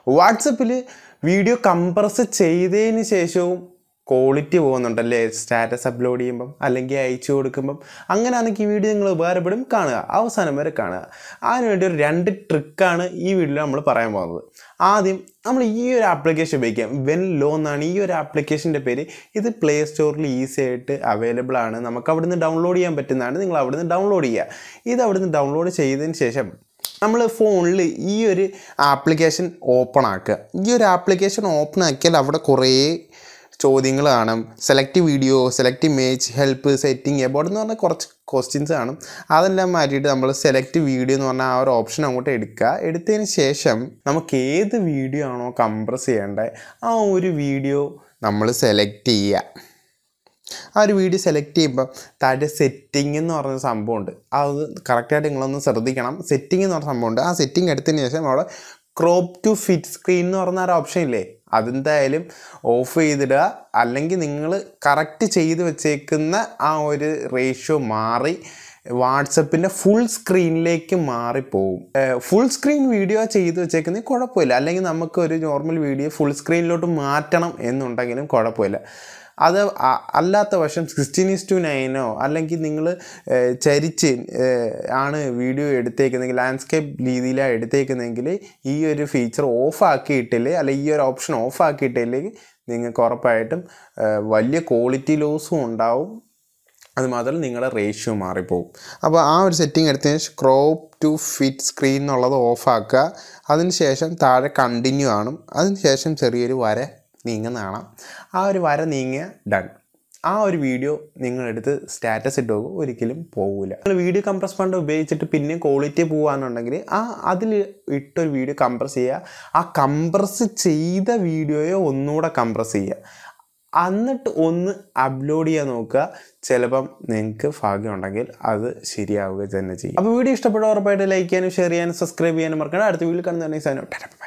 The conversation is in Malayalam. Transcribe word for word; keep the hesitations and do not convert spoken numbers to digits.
വാട്സപ്പിൽ വീഡിയോ കംപ്രസ് ചെയ്തതിന് ശേഷവും ക്വാളിറ്റി പോകുന്നുണ്ടല്ലേ സ്റ്റാറ്റസ് അപ്ലോഡ് ചെയ്യുമ്പം അല്ലെങ്കിൽ അയച്ചു കൊടുക്കുമ്പം അങ്ങനെയാണെങ്കിൽ ഈ വീഡിയോ നിങ്ങൾ ഉപകാരപ്പെടും. കാണുക, അവസാനം വരെ കാണുക. അതിനുവേണ്ടി ഒരു രണ്ട് ട്രിക്കാണ് ഈ വീഡിയോയിൽ നമ്മൾ പറയാൻ പോകുന്നത്. ആദ്യം നമ്മൾ ഈ ഒരു ആപ്ലിക്കേഷൻ ഉപയോഗിക്കാം. വെൻലോ എന്നാണ് ഈ ഒരു ആപ്ലിക്കേഷൻ്റെ പേര്. ഇത് പ്ലേ സ്റ്റോറിൽ ഈസി ആയിട്ട് അവൈലബിൾ ആണ്. നമുക്ക് അവിടുന്ന് ഡൗൺലോഡ് ചെയ്യാൻ പറ്റുന്നതാണ്. നിങ്ങൾ അവിടുന്ന് ഡൗൺലോഡ് ചെയ്യുക. ഇത് അവിടുന്ന് ഡൗൺലോഡ് ചെയ്തതിന് ശേഷം നമ്മൾ ഫോണിൽ ഈ ഒരു ആപ്ലിക്കേഷൻ ഓപ്പൺ ആക്കുക. ഈ ഒരു ആപ്ലിക്കേഷൻ ഓപ്പൺ ആക്കിയാൽ അവിടെ കുറേ ചോദ്യങ്ങൾ കാണും. Select video, select image, help, setting, abort എന്ന് പറഞ്ഞാൽ കുറച്ച് ക്വസ്റ്റ്യൻസ് കാണും. അതെല്ലാം മാറ്റിയിട്ട് നമ്മൾ സെലക്ട് വീഡിയോ എന്ന് പറഞ്ഞാൽ ആ ഒരു ഓപ്ഷൻ അങ്ങോട്ട് എടുക്കുക. എടുത്തതിന് ശേഷം നമുക്ക് ഏത് വീഡിയോ ആണോ കംപ്രസ് ചെയ്യേണ്ടത് ആ ഒരു വീഡിയോ നമ്മൾ സെലക്ട് ചെയ്യുക. ആ ഒരു വീഡിയോ സെലക്ട് ചെയ്യുമ്പോൾ താഴെ സെറ്റിംഗ് എന്ന് പറഞ്ഞ സംഭവമുണ്ട്. അത് കറക്റ്റായിട്ട് നിങ്ങളൊന്ന് ശ്രദ്ധിക്കണം. സെറ്റിംഗ് എന്ന് പറഞ്ഞ സംഭവമുണ്ട്. ആ സെറ്റിംഗ് എടുത്തതിന് ശേഷം അവിടെ ക്രോപ്പ് ടു ഫിറ്റ് സ്ക്രീൻ എന്ന് പറഞ്ഞ ഒരു ഓപ്ഷൻ ഇല്ലേ, അതെന്തായാലും ഓഫ് ചെയ്തിടുക. അല്ലെങ്കിൽ നിങ്ങൾ കറക്റ്റ് ചെയ്ത് വെച്ചേക്കുന്ന ആ ഒരു റേഷ്യോ മാറി വാട്സപ്പിൻ്റെ ഫുൾ സ്ക്രീനിലേക്ക് മാറിപ്പോവും. ഫുൾ സ്ക്രീൻ വീഡിയോ ചെയ്ത് വെച്ചേക്കുന്നത് കുഴപ്പമില്ല. അല്ലെങ്കിൽ നമുക്ക് ഒരു നോർമൽ വീഡിയോ ഫുൾ സ്ക്രീനിലോട്ട് മാറ്റണം എന്നുണ്ടെങ്കിലും കുഴപ്പമില്ല. അത് അല്ലാത്ത വശം സിക്സ്റ്റീൻ ഈസ് ടു നയനോ അല്ലെങ്കിൽ നിങ്ങൾ ചരിച്ച് ആണ് വീഡിയോ എടുത്തേക്കുന്നെങ്കിൽ ലാൻഡ്സ്കേപ്പ് രീതിയിലാണ് എടുത്തേക്കുന്നതെങ്കിൽ ഈ ഒരു ഫീച്ചർ ഓഫ് ആക്കിയിട്ടില്ലേ അല്ലെങ്കിൽ ഈ ഒരു ഓപ്ഷൻ ഓഫ് ആക്കിയിട്ടില്ലെങ്കിൽ നിങ്ങൾക്ക് ഉറപ്പായിട്ടും വലിയ ക്വാളിറ്റി ലോസും ഉണ്ടാവും. അതുമാത്രമല്ല നിങ്ങളുടെ റേഷ്യോ മാറിപ്പോവും. അപ്പോൾ ആ ഒരു സെറ്റിംഗ് എടുത്തതിന് ശേഷം ക്രോപ്പ് ടു ഫിറ്റ് സ്ക്രീൻ എന്നുള്ളത് ഓഫ് ആക്കുക. അതിന് ശേഷം താഴെ കണ്ടിന്യൂ ആണ്. അതിന് ശേഷം ചെറിയൊരു വര നീങ്ങുന്ന കാണാം. ആ ഒരു വര നീങ്ങിയ ഡൺ. ആ ഒരു വീഡിയോ നിങ്ങളെടുത്ത് സ്റ്റാറ്റസ് ഇട്ട് പോകും, ഒരിക്കലും പോകില്ല. നിങ്ങൾ വീഡിയോ കംപ്രസ് ഫണ്ട് ഉപയോഗിച്ചിട്ട് പിന്നെ ക്വാളിറ്റി പോകാന്നുണ്ടെങ്കിൽ ആ അതിൽ ഇട്ടൊരു വീഡിയോ കംപ്രസ് ചെയ്യുക. ആ കംപ്രസ് ചെയ്ത വീഡിയോയെ ഒന്നുകൂടെ കംപ്രസ് ചെയ്യുക. എന്നിട്ട് ഒന്ന് അപ്ലോഡ് ചെയ്യാൻ നോക്കുക. ചിലപ്പം നിങ്ങൾക്ക് ഭാഗ്യമുണ്ടെങ്കിൽ അത് ശരിയാവുക തന്നെ ചെയ്യും. അപ്പോൾ വീഡിയോ ഇഷ്ടപ്പെട്ട ഉറപ്പായിട്ട് ലൈക്ക് ചെയ്യാനും ഷെയർ ചെയ്യാനും സബ്സ്ക്രൈബ് ചെയ്യാനും മറക്കണം. അടുത്ത വീഡിയോ കാണുന്നതാണ്.